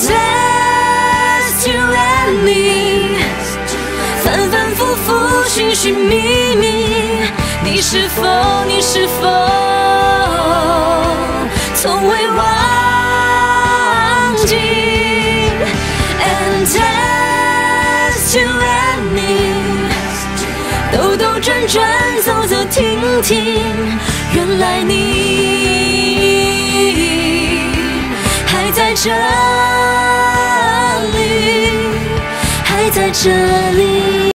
test you and me， 反反复复寻寻觅觅，你是否从未忘记 ？And test you and me， 兜兜转转，走走停停，原来你还在这里，还在这里。